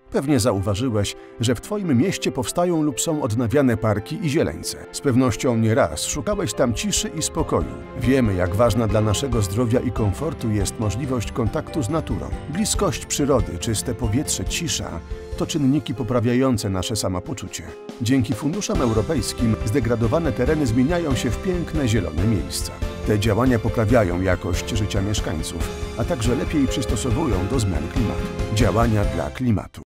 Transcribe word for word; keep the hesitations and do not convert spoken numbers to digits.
Pewnie zauważyłeś, że w Twoim mieście powstają lub są odnawiane parki i zieleńce. Z pewnością nie raz szukałeś tam ciszy i spokoju. Wiemy, jak ważna dla naszego zdrowia i komfortu jest możliwość kontaktu z naturą. Bliskość przyrody, czyste powietrze, cisza to czynniki poprawiające nasze samopoczucie. Dzięki funduszom europejskim zdegradowane tereny zmieniają się w piękne, zielone miejsca. Te działania poprawiają jakość życia mieszkańców, a także lepiej przystosowują do zmian klimatu. Działania dla klimatu.